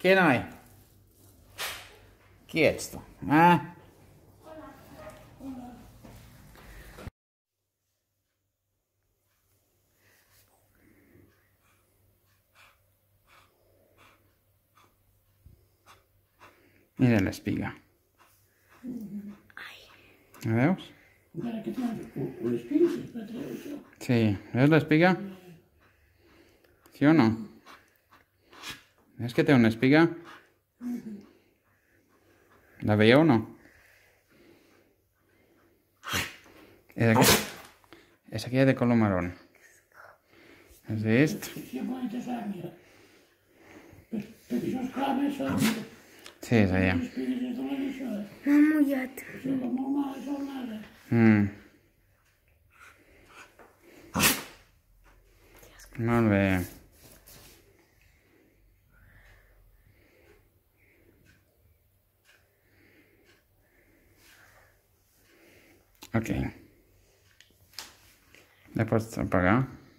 ¿Quién hay? Quieto. Ah. Mira la espiga. ¿La veus? Sí, ¿ves la espiga? ¿Sí o no? ¿Ves que té una espiga? ¿La veieu o no? És aquella de color marrón. Has vist? Sí, és allà. M'ha mullat. Molt bé. Ok. La pots apagar?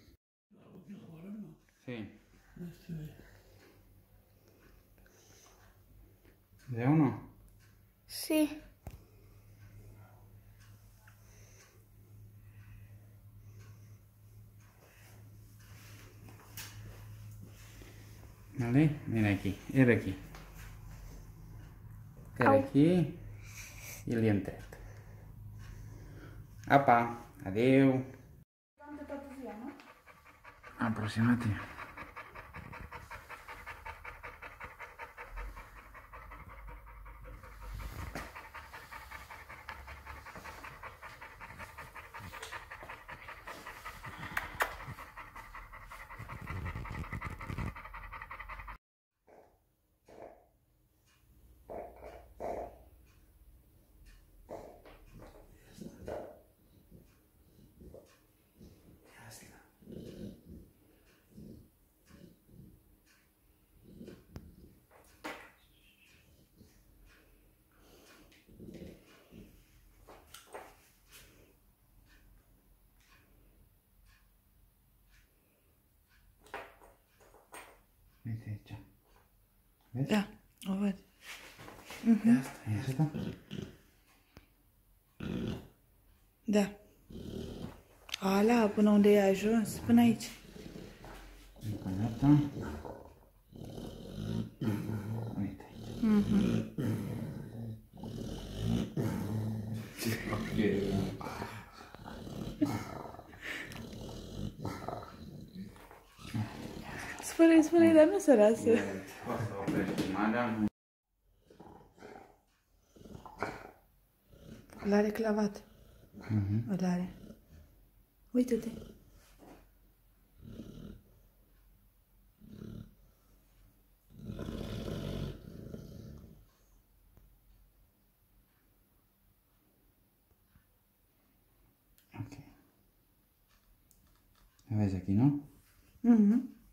Sí. ¿Veo o no? Sí. Vale? Mira aquí. Era aquí. Era Au. aquí. I li hem tret. Apa. Adéu. Aproxima't. Vete hecha. ¿Ves? Da, o văd. Ya está. ¿Ya está? Da. Ala, până unde ai ajuns? Până aici. Încă gata. Uite. Spune, dar nu sărasă. O să oprești filmarea. L-are clavat. Îl are. Uită-te. Ok. La vezi aquí, no? Mhm.